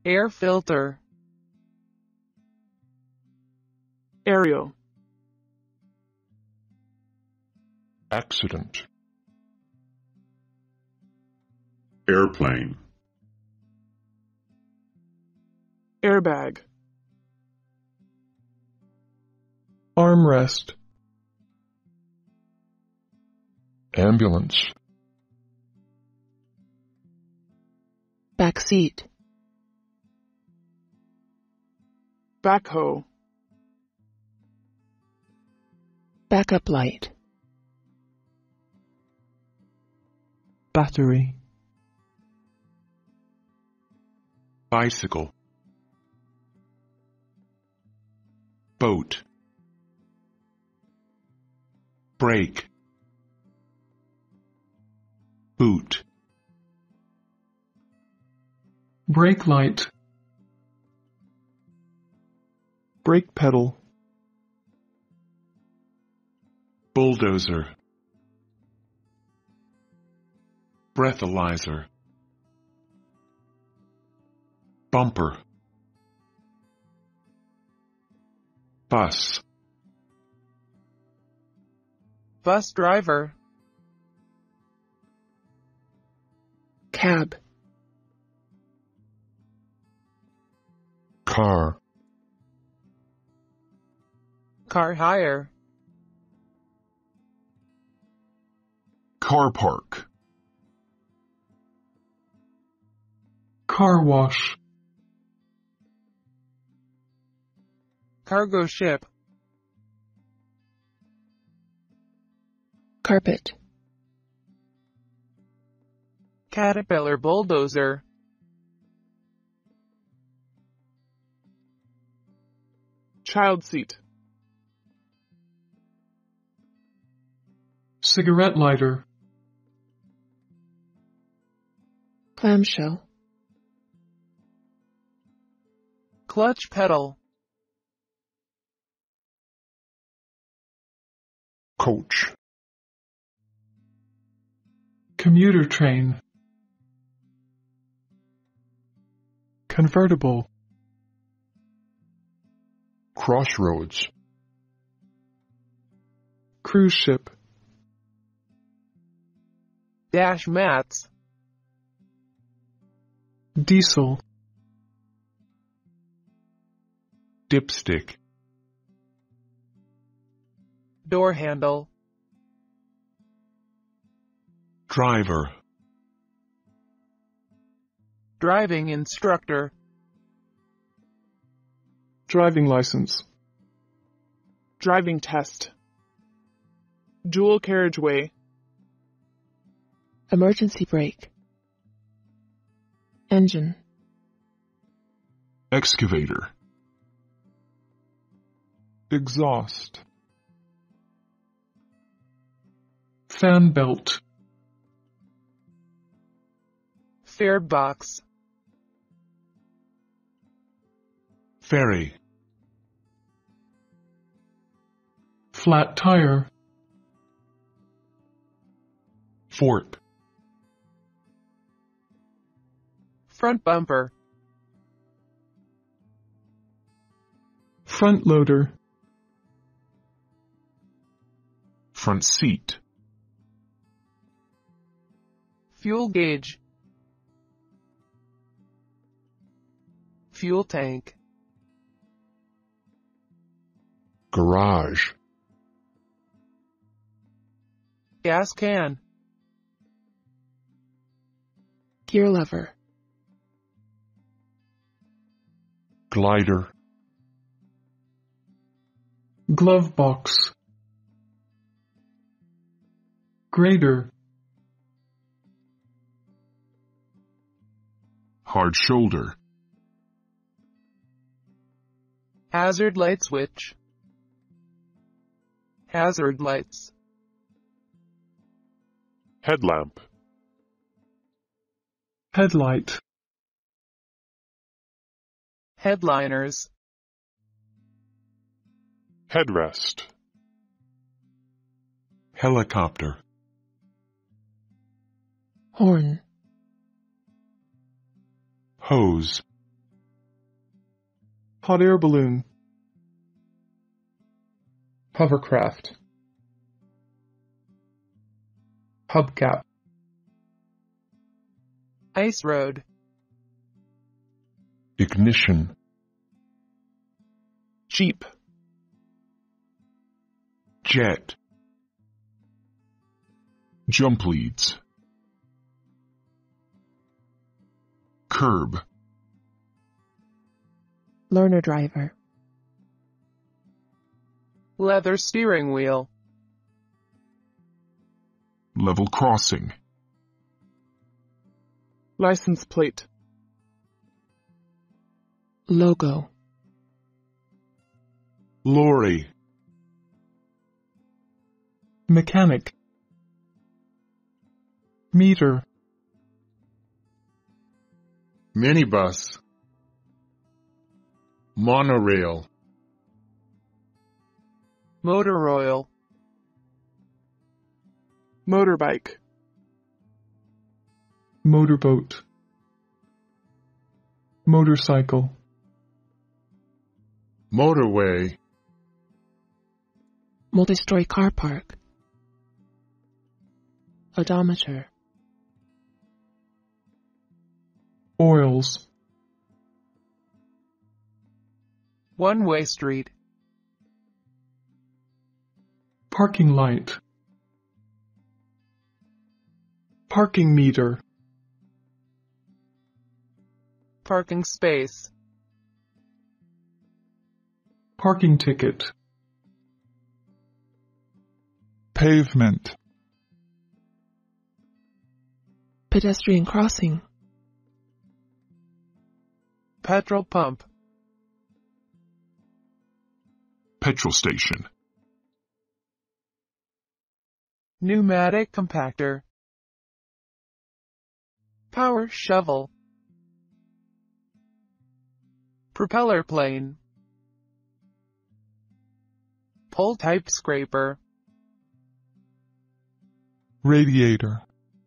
Air filter. Aerial. Accident. Airplane. Airbag. Armrest. Ambulance. Back seat. Backhoe. Backup light. Battery. Bicycle. Boat. Brake. Boot. Brake light. Brake pedal. Bulldozer. Breathalyzer. Bumper. Bus. Bus driver. Cab. Car. Car hire. Car park. Car wash. Cargo ship. Carpet. Caterpillar bulldozer. Child seat. Cigarette lighter. Clamshell. Clutch pedal. Coach. Commuter train. Convertible. Crossroads. Cruise ship. Dash mats. Diesel. Dipstick. Door handle. Driver. Driving instructor. Driving license. Driving test. Dual carriageway. Emergency brake. Engine. Excavator. Exhaust. Fan belt. Fare box. Ferry. Flat tire. Fork. Front bumper. Front loader. Front seat. Fuel gauge. Fuel tank. Garage. Gas can. Gear lever. Glider. Glove box. Grader. Hard shoulder. Hazard light switch. Hazard lights. Headlamp. Headlight. Headliners. Headrest. Helicopter. Horn. Hose. Hot air balloon. Hovercraft. Hubcap. Ice road. Ignition. Jeep. Jet. Jump leads. Curb. Learner driver. Leather steering wheel. Level crossing. License plate. Logo. Lorry. Mechanic. Meter. Minibus. Monorail. Motor oil. Motorbike. Motorboat. Motorcycle. Motorway. Multi-story car park. Odometer. Oils. One-way street. Parking light. Parking meter. Parking space. Parking ticket. Pavement. Pedestrian crossing. Petrol pump. Petrol station. Pneumatic compactor. Power shovel. Propeller plane. Pull type scraper. Radiator.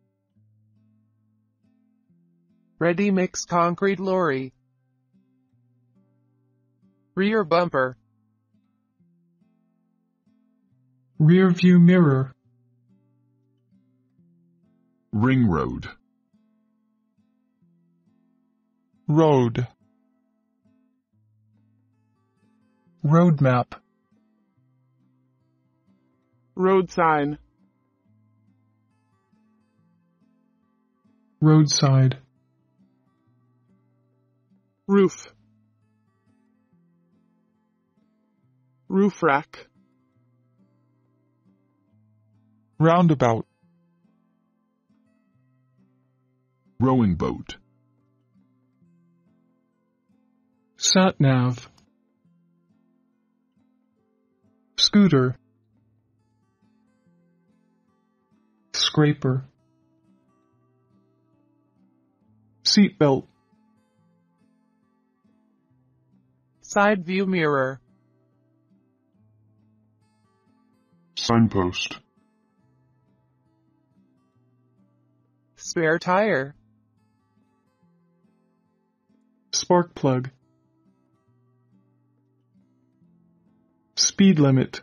Ready mix concrete lorry. Rear bumper. Rear view mirror. Ring road. Road. Road map. Road sign. Roadside. Roof. Roof rack. Roundabout. Rowing boat. Sat nav. Scooter. Scraper. Seatbelt. Side view mirror. Signpost. Spare tire. Spark plug. Speed limit.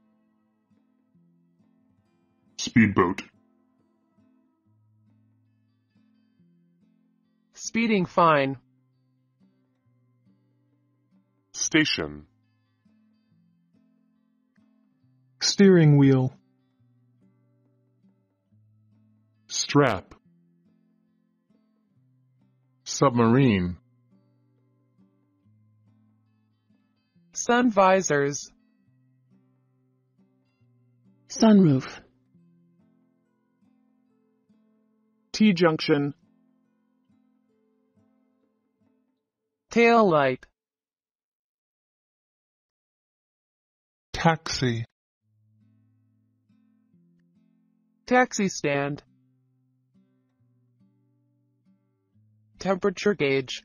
Speedboat. Speeding fine. Station. Steering wheel. Strap. Submarine. Sun visors. Sunroof. T-junction. Tail light. Taxi. Taxi stand. Temperature gauge.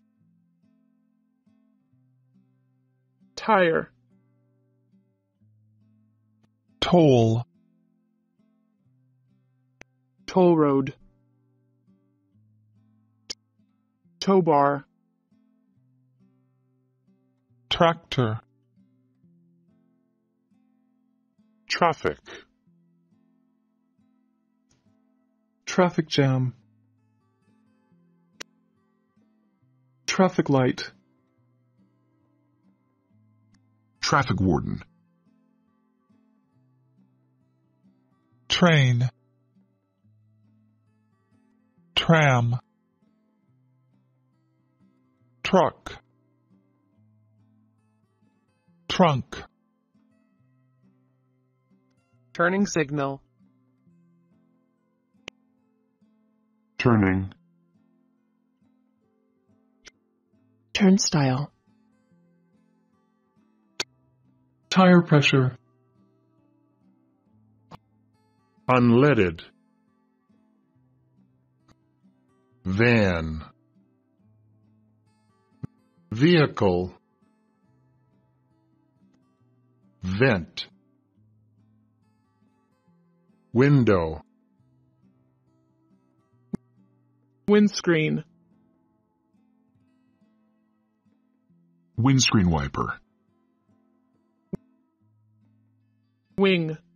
Tire. Toll. Toll road. Tow bar. Tractor. Traffic. Traffic jam. Traffic light. Traffic warden. Train. Tram. Truck. Trunk. Turning signal. Turning. Turnstile. Tire pressure. Unleaded. Van. Vehicle. Vent. Window. Windscreen. Windscreen wiper. Wing.